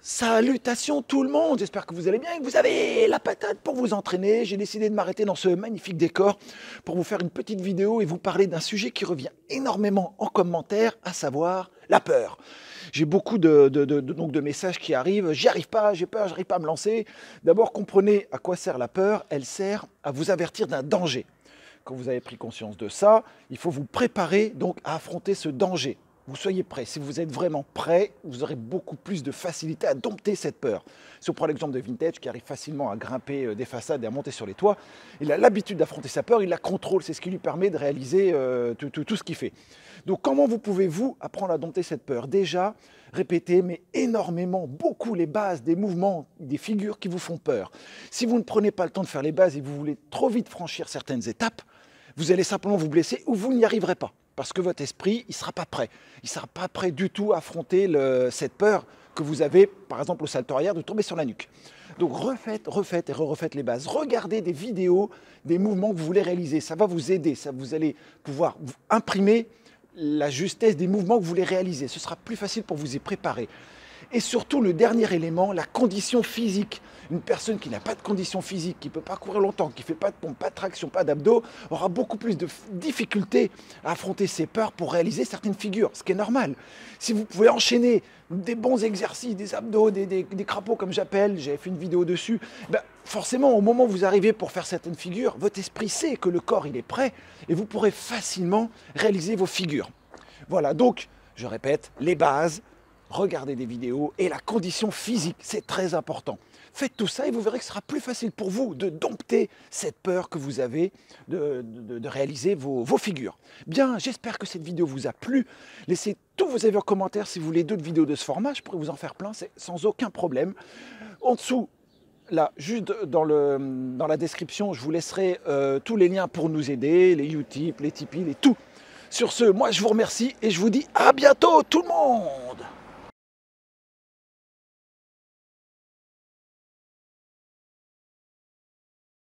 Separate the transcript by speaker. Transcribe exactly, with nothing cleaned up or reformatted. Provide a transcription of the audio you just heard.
Speaker 1: Salutations tout le monde, j'espère que vous allez bien et que vous avez la patate pour vous entraîner. J'ai décidé de m'arrêter dans ce magnifique décor pour vous faire une petite vidéo et vous parler d'un sujet qui revient énormément en commentaire, à savoir la peur. J'ai beaucoup de, de, de, de, donc de messages qui arrivent, j'y arrive pas, j'ai peur, j'arrive pas à me lancer. D'abord comprenez à quoi sert la peur, elle sert à vous avertir d'un danger. Quand vous avez pris conscience de ça, il faut vous préparer donc à affronter ce danger. Vous soyez prêts. Si vous êtes vraiment prêt, vous aurez beaucoup plus de facilité à dompter cette peur. Si on prend l'exemple de Vintage qui arrive facilement à grimper des façades et à monter sur les toits, il a l'habitude d'affronter sa peur, il la contrôle, c'est ce qui lui permet de réaliser euh, tout, tout, tout ce qu'il fait. Donc comment vous pouvez-vous apprendre à dompter cette peur? Déjà, répétez, mais énormément, beaucoup les bases des mouvements, des figures qui vous font peur. Si vous ne prenez pas le temps de faire les bases et que vous voulez trop vite franchir certaines étapes, vous allez simplement vous blesser ou vous n'y arriverez pas. Parce que votre esprit, il ne sera pas prêt. Il ne sera pas prêt du tout à affronter le, cette peur que vous avez, par exemple au salto arrière, de tomber sur la nuque. Donc refaites, refaites et refaites les bases. Regardez des vidéos, des mouvements que vous voulez réaliser. Ça va vous aider. Ça, vous allez pouvoir vous imprimer la justesse des mouvements que vous voulez réaliser. Ce sera plus facile pour vous y préparer. Et surtout, le dernier élément, la condition physique. Une personne qui n'a pas de condition physique, qui ne peut pas courir longtemps, qui ne fait pas de pompe, pas de traction, pas d'abdos, aura beaucoup plus de difficultés à affronter ses peurs pour réaliser certaines figures, ce qui est normal. Si vous pouvez enchaîner des bons exercices, des abdos, des, des, des crapauds comme j'appelle, j'avais fait une vidéo dessus, ben forcément au moment où vous arrivez pour faire certaines figures, votre esprit sait que le corps il est prêt et vous pourrez facilement réaliser vos figures. Voilà, donc je répète, les bases, regardez des vidéos et la condition physique, c'est très important. Faites tout ça et vous verrez que ce sera plus facile pour vous de dompter cette peur que vous avez de, de, de réaliser vos, vos figures. Bien, j'espère que cette vidéo vous a plu. Laissez tous vos avis en commentaire si vous voulez d'autres vidéos de ce format. Je pourrais vous en faire plein, c'est sans aucun problème. En dessous, là, juste dans, le, dans la description, je vous laisserai euh, tous les liens pour nous aider, les Utip, les Tipeee, les tout. Sur ce, moi je vous remercie et je vous dis à bientôt tout le monde!